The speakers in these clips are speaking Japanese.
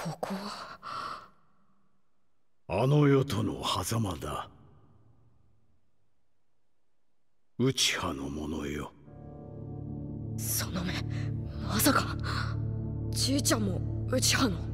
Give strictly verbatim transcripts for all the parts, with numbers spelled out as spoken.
ここはあの世との狭間だ。内派の者よ。 その目、まさかじいちゃんも内派の。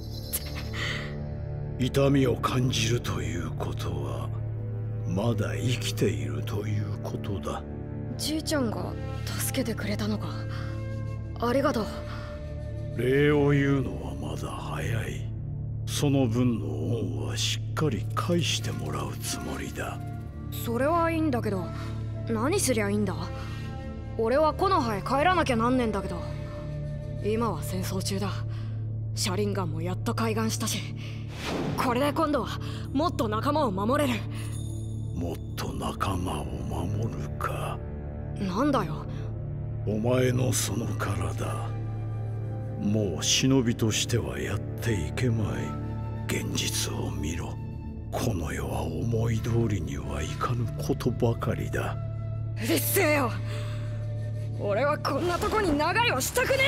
痛みを感じるということはまだ生きているということだ。 じいちゃんが助けてくれたのか。ありがとう。 礼を言うのはまだ早い。その分の恩はしっかり返してもらうつもりだ。 それはいいんだけど、何すりゃいいんだ。俺は木の葉へ帰らなきゃなんねんだけど。今は戦争中だ。シャリンガンもやっと開眼したし、これで今度はもっと仲間を守れる。 もっと仲間を守るか。 なんだよ。 お前のその体、もう忍びとしてはやっていけまい。現実を見ろ。この世は思い通りにはいかぬことばかりだ。 うるせえよ。俺はこんなとこに長居をしたくね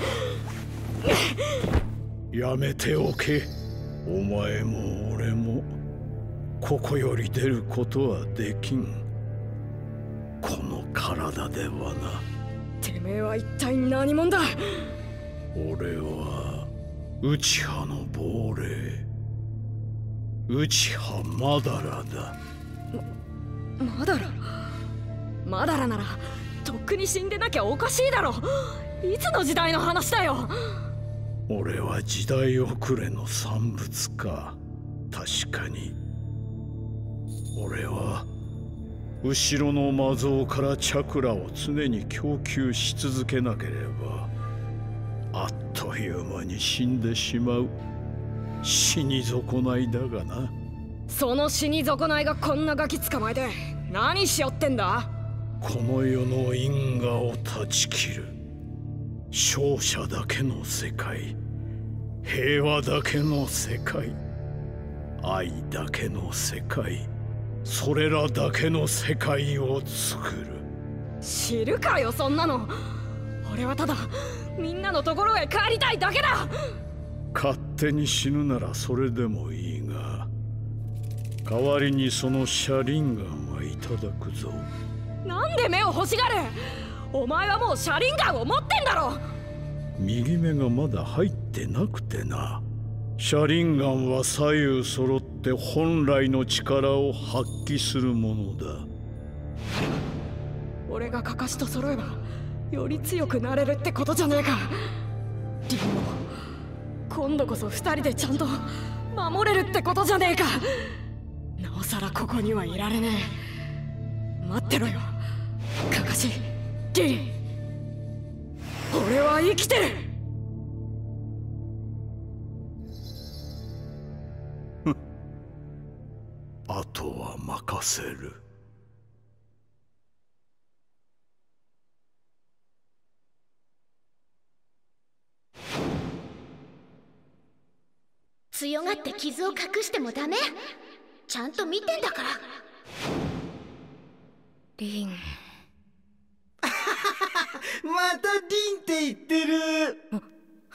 えんだ。やめておけ。お前も俺もここより出ることはできん。この体ではな。 てめえは一体何者だ。 俺は内派の亡霊、内派マダラだ。 ま、マダラマダラならとっくに死んでなきゃおかしいだろ。いつの時代の話だよ。 俺は時代遅れの産物か。確かに俺は後ろの魔像からチャクラを常に供給し続けなければあっという間に死んでしまう死に損ないだがな。 その死に損ないがこんなガキ捕まえて何しよってんだ。 この世の因果を断ち切る勝者だけの世界、平和だけの世界、愛だけの世界、それらだけの世界を作る。 知るかよそんなの。俺はただみんなのところへ帰りたいだけだ。 勝手に死ぬならそれでもいいが、代わりにそのシャリンガンはいただくぞ。 なんで目を欲しがる。お前はもうシャリンガンを持ってんだろ。 右目がまだ入ってなくてな。シャリンガンは左右揃って本来の力を発揮するものだ。 俺がカカシと揃えばより強くなれるってことじゃねえか。リンも今度こそ二人でちゃんと守れるってことじゃねえか。なおさらここにはいられねえ。待ってろよカカシ、リン。俺は生きてる。 あとは任せる。 強がって傷を隠してもダメ。ちゃんと見てんだから。 リンまたリンって言ってる。 どう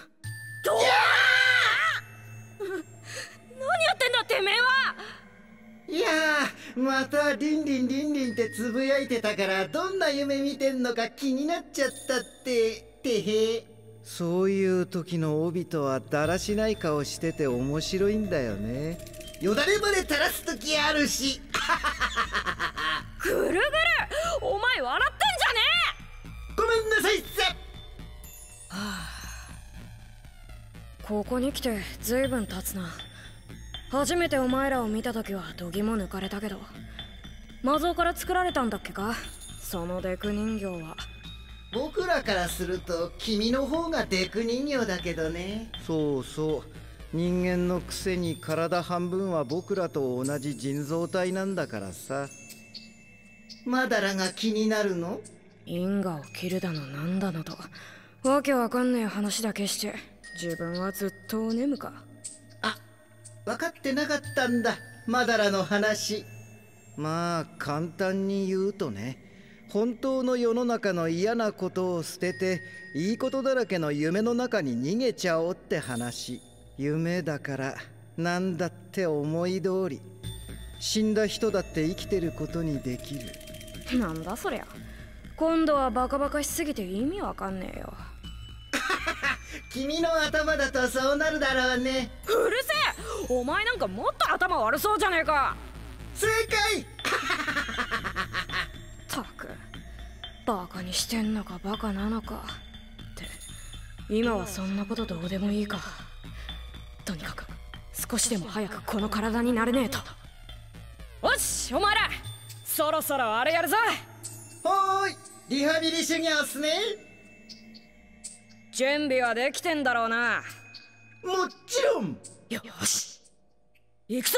何やってんだてめえは。 いやー、またリンリンリンリンってつぶやいてたからどんな夢見てんのか気になっちゃったっててへ。そういう時の帯とはだらしない顔してて面白いんだよね。よだれまで垂らす時あるし。 ぐるぐるお前笑ってんじゃねえ。ごめんなさいっす。はあ、ここに来てずいぶん経つな。初めてお前らを見た時は度肝抜かれたけど、魔像から作られたんだっけか、そのデク人形は。 僕らからすると君の方がデク人形だけどね。そうそう、人間のくせに体半分は僕らと同じ人造体なんだからさ。マダラが気になるの？ 因果を切るだのなんだのとわけわかんねえ話だけして自分はずっとお眠か。 あ、分かってなかったんだマダラの話。まあ簡単に言うとね、本当の世の中の嫌なことを捨てていいことだらけの夢の中に逃げちゃおうって話。 夢だから何だって思い通り。死んだ人だって生きてることにできる。 なんだそりゃ。今度はバカバカしすぎて意味わかんねえよ。 君の頭だとそうなるだろうね。 うるせえ、お前なんかもっと頭悪そうじゃねえか。 正解。 ったく、バカにしてんのかバカなのかって。今はそんなことどうでもいいか。とにかく少しでも早くこの体になれねえと。よし、お前らそろそろあれやるぞ。 ほーい、リハビリ修行っすね。 準備はできてんだろうな。 もちろん。 よし、行くぞ。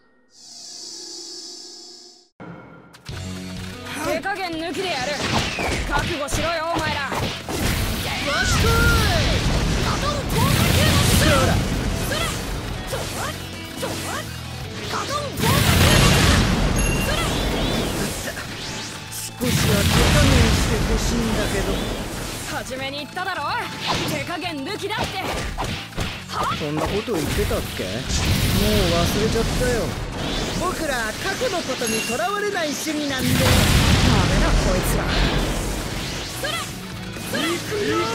手加減抜きでやる。覚悟しろよお前ら。よしこい。ガトン攻撃の術。そらそれとわとわガトン攻撃の術。それ少しは手加減してほしいんだけど。 初めに言っただろ、手加減抜きだって。 そんなこと言ってたっけ？もう忘れちゃったよ。僕ら過去のことにとらわれない主義なんで。 ダメだこいつら。それそれ行くよ。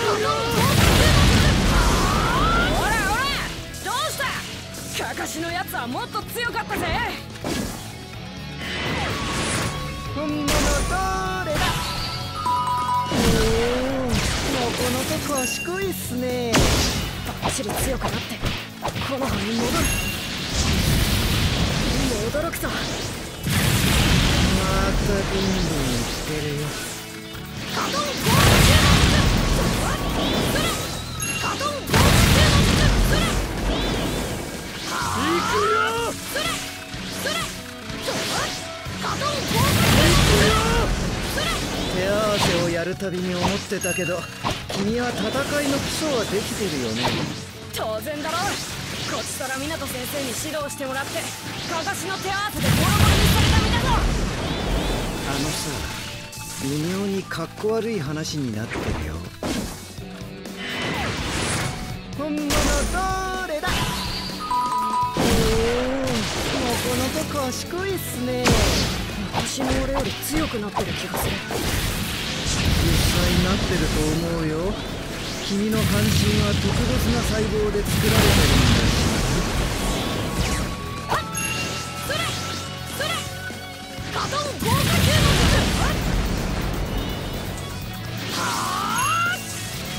おらおら、どうした？カカシのやつはもっと強かったぜ。 本物どれだ？おお、なかなか賢いっすね。 バッチリ強くなってこの葉に戻る。驚くぞ。 またビンビン言ってるよ。 ガトン攻撃の術。ガトン攻撃の術。行くよ。それそれガトン攻撃の術。 手合わせをやるたびに思ってたけど、君は戦いの基礎はできてるよね。 当然だろ。こっちから湊先生に指導してもらってかかしの手合わせでボロボロにされた身だぞ。 あのさ、微妙にかっこ悪い話になってるよ。本物どれだ？おお、なかなか賢いっすね。 昔の俺より強くなってる気がする。 実際なってると思うよ。君の半身は特別な細胞で作られてるんだし。 それそれガトン豪華級の術。はあ。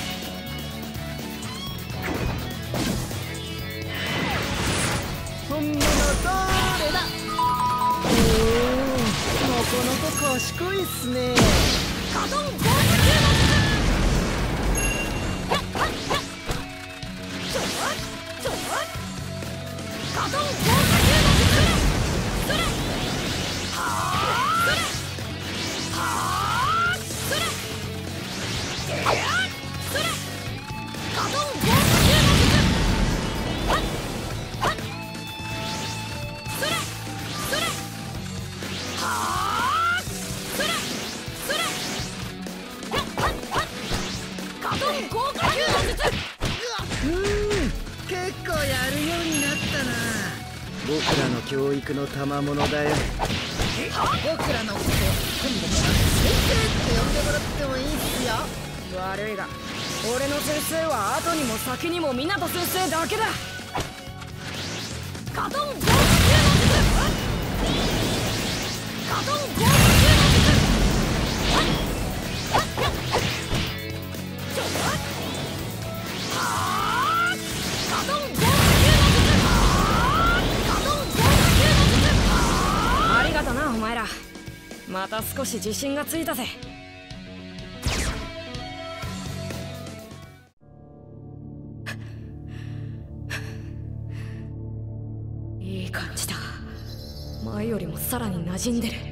本物どれだ？おお、なかなか賢いっすね。 ガトン豪華級の術。ガトン豪華級の術。それはあ。それはあ。それそれガトン豪華級の術。それそれはあ。それそれガトン豪華級の術。 うーん、結構やるようになったな。僕らの教育の賜物だよ。僕らのこと今度から先生って呼んでもらってもいいっすよ。 悪いが俺の先生は後にも先にも湊先生だけだ。ガトン豪華級の術。ガトン豪華級の術。はあ。ガトン豪華級の術。ガトン豪華級の術。ありがとなお前ら。また少し自信がついたぜ。いい感じだ。前よりもさらに馴染んでる。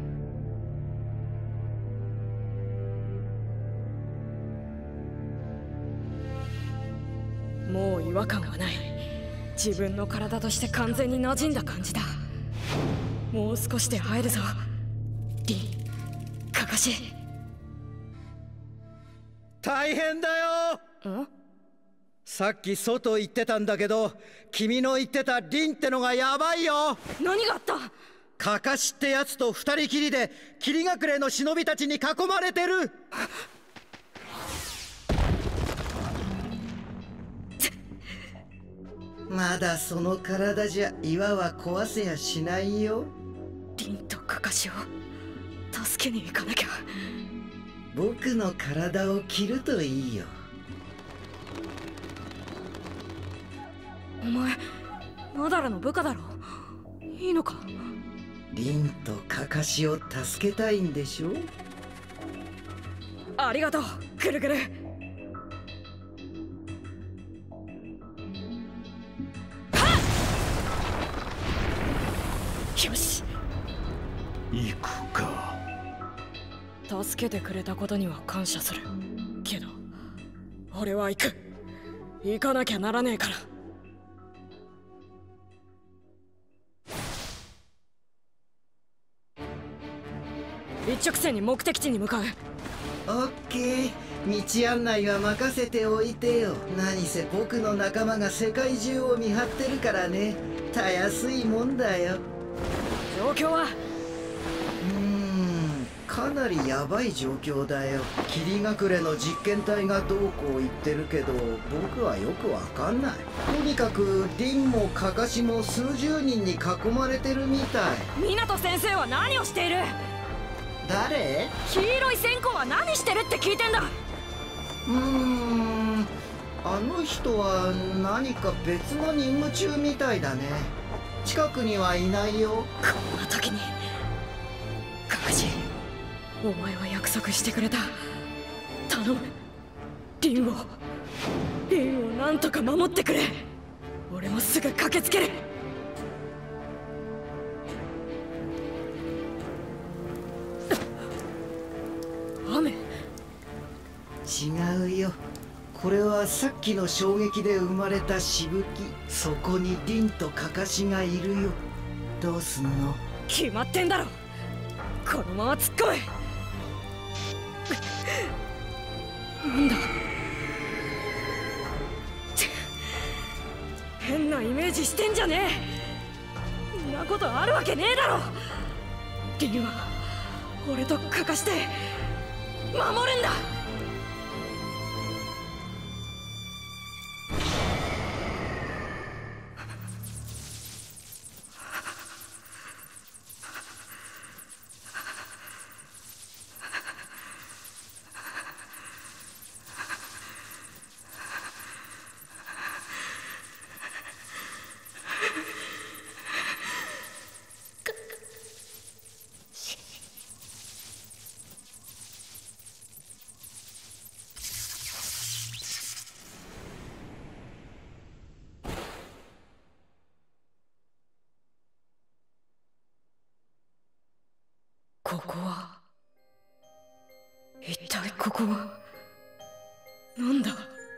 もう違和感はない。自分の体として完全に馴染んだ感じだ。もう少しで会えるぞリン、カカシ。 大変だよ。 ん？ さっき外行ってたんだけど、君の言ってたリンってのがヤバいよ。 何があった？ カカシってやつと二人きりで霧隠れの忍びたちに囲まれてる。まだその体じゃ岩は壊せやしないよ。 リンとカカシを助けに行かなきゃ。 僕の体を切るといいよ。 お前マダラの部下だろ。いいのか？ リンとカカシを助けたいんでしょ。 ありがとうグルグル。よし行くか。 助けてくれたことには感謝するけど、俺は行く。行かなきゃならねえから。一直線に目的地に向かう。 オッケー、道案内は任せておいてよ。何せ僕の仲間が世界中を見張ってるからね。たやすいもんだよ。 状況は？ うーん、かなりヤバい状況だよ。霧隠れの実験体がどうこう言ってるけど、僕はよくわかんない。とにかくリンもカカシも数十人に囲まれてるみたい。 湊先生は何をしている？ 誰？ 黄色い線香は何してるって聞いてんだ。 うーん、あの人は何か別の任務中みたいだね。近くにはいないよ。 こんな時にカカシ、お前は約束してくれた。頼む、リンをリンをなんとか守ってくれ。俺もすぐ駆けつける。雨？ 違うよ。これはさっきの衝撃で生まれたしぶき。そこにリンとカカシがいるよ。どうすんの？ 決まってんだろ。このまま突っ込め。なんだ？変なイメージしてんじゃねえ。んなことあるわけねえだろ。リンは俺とカカシで守るんだ。ここは一体ここはなんだ？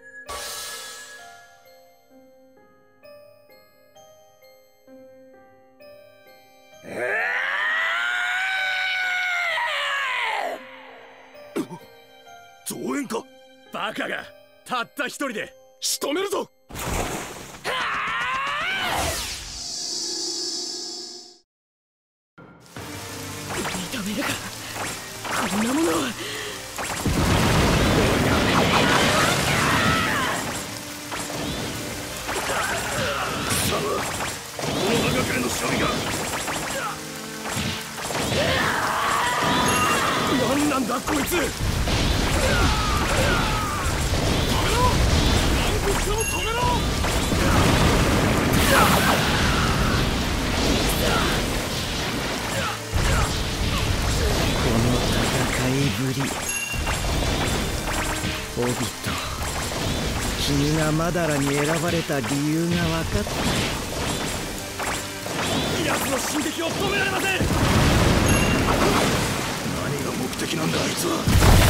増援か？バカがたった一人で仕留めるぞ。 認めるか、こんなものは。 大長隠れの忍びが何なんだこいつ。止めろ！ この戦いぶり。オビト、君がマダラに選ばれた理由が分かった。 奴の進撃を止められません。何が目的なんだあいつは。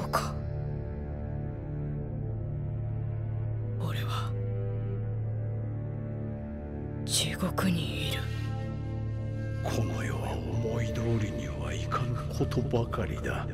そうか。俺は地獄にいる。 この世は思い通りにはいかぬことばかりだ。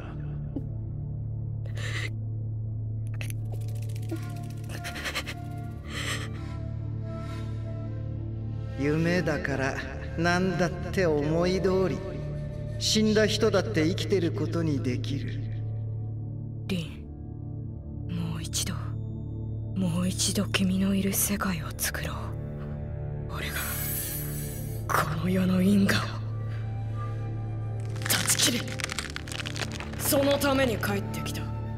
夢だから何だって思い通り。死んだ人だって生きてることにできる。 リン、もう一度もう一度君のいる世界を作ろう。俺がこの世の因果を断ち切る。そのために帰ってきた。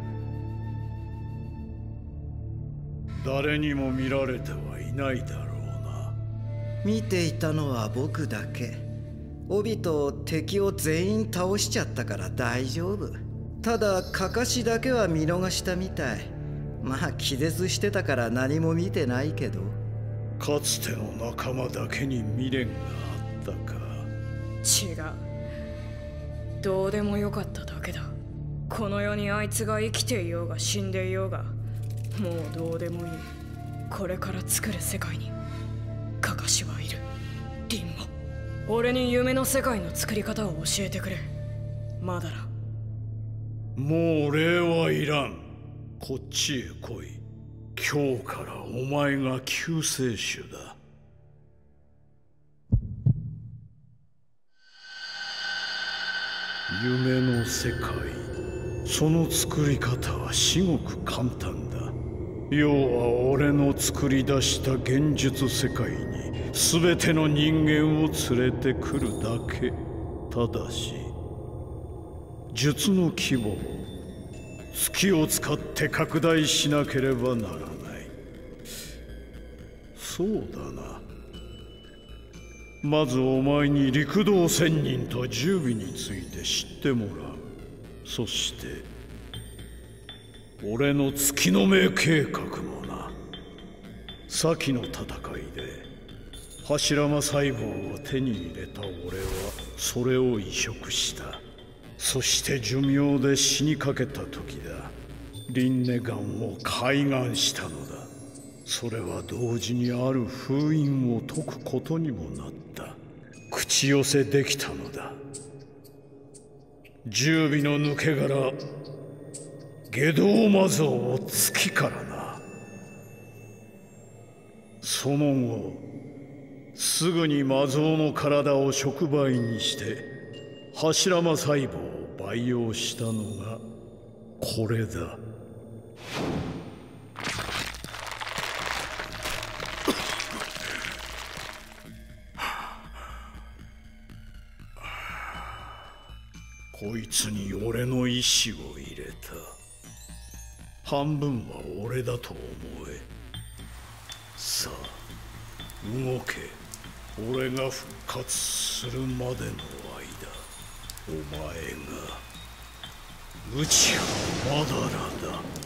誰にも見られてはいないだろうな。 見ていたのは僕だけ。帯と敵を全員倒しちゃったから大丈夫。ただカカシだけは見逃したみたい。まあ気絶してたから何も見てないけど。 かつての仲間だけに未練があったか。 違う。どうでもよかっただけだ。この世にあいつが生きていようが死んでいようがもうどうでもいい。これから作る世界にカカシはいる。リンも俺に夢の世界の作り方を教えてくれ。マダラ。 もう礼はいらん。こっちへ来い。今日からお前が救世主だ。夢の世界、その作り方は至極簡単だ。要は俺の作り出した現実世界に全ての人間を連れてくるだけ。ただし術の規模を月を使って拡大しなければならない。そうだな。まずお前に陸道仙人と十尾について知ってもらう。そして俺の月の目計画もな。先の戦いで柱間細胞を手に入れた俺はそれを移植した。そして寿命で死にかけた時だ。リンネガンを開眼したのだ。それは同時にある封印を解くことにもなった。口寄せできたのだ。十尾の抜け殻下道魔像を月からな。その後すぐに魔像の体を触媒にして柱間細胞を培養したのがこれだ。こいつに俺の意志を入れた。半分は俺だと思え。さあ動け。俺が復活するまでの間、お前が内葉マダラだ。